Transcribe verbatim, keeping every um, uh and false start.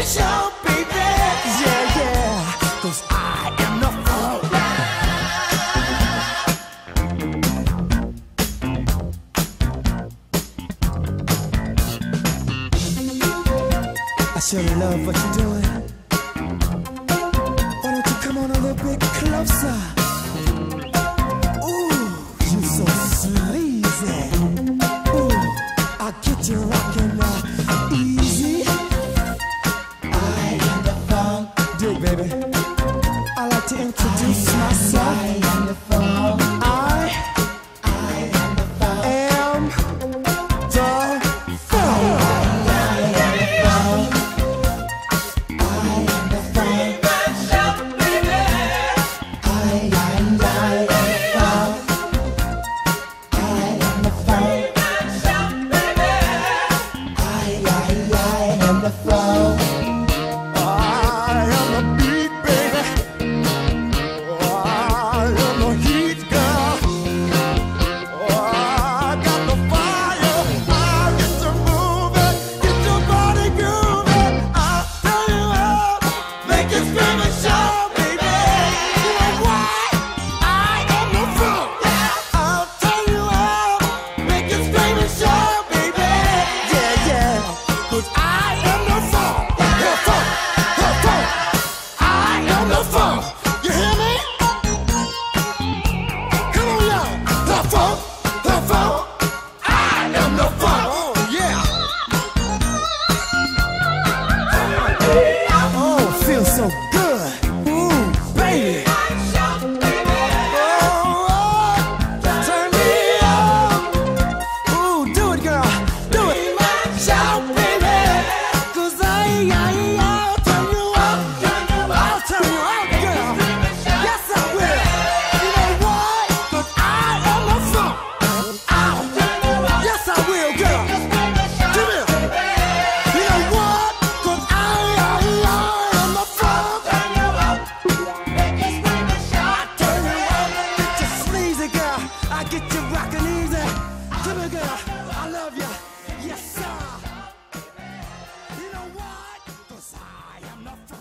shout, baby. Yeah, yeah, 'cause I am the funk. I surely love what you're doing. Why don't you come on a little bit closer? Ooh, you're so sleazy. Ooh, I'll get you rockin' uh, easy. I am the funk. Dig, baby. I like to introduce I, myself. I am the funk. I, I am the funk. Am the funk. So good, ooh, baby. Oh, turn me on. Ooh, do it, girl, do it. Shout, baby, 'cause I, I, I'll turn you up. I'll turn you up, girl. Yes, I will. You know why? 'Cause I am the funk. Ow. Yes, I will, girl. Come here. You know what? 'Cause I, I, I am the funk. I get you rockin' easy. Come here, girl. I love you. Yes, sir. You know what? 'Cause I am the